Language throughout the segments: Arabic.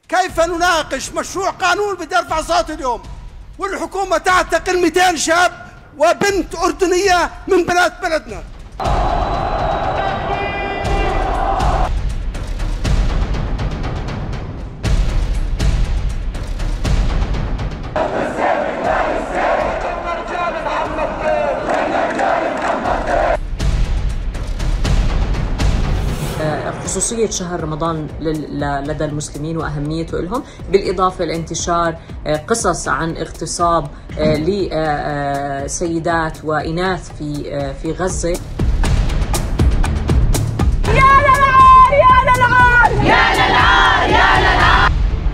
كيف نناقش مشروع قانون بدي ارفع صوتي اليوم والحكومة تعتقل 200 شاب وبنت أردنية من بنات بلدنا؟ خصوصية شهر رمضان لدى المسلمين وأهميته لهم، بالإضافة لانتشار قصص عن اغتصاب لسيدات وإناث في غزة. يا للعار يا للعار يا للعار يا للعار.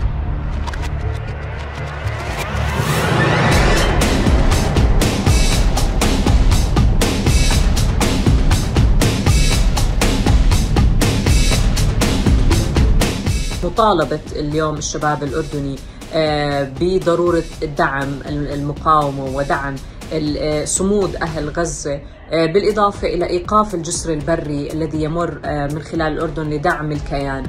مطالبة اليوم الشباب الأردني بضرورة دعم المقاومة ودعم صمود أهل غزة، بالإضافة إلى إيقاف الجسر البري الذي يمر من خلال الأردن لدعم الكيان.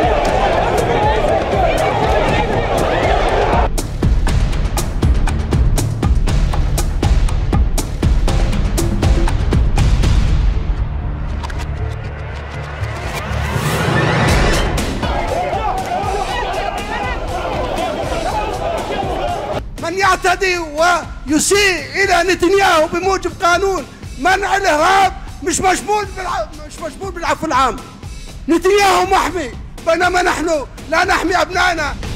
من يعتدي ويسيء إلى نتنياهو بموجب قانون منع الإرهاب مش مشمول بالعفو العام. نتنياهو محمي بينما نحن لا نحمي أبنائنا.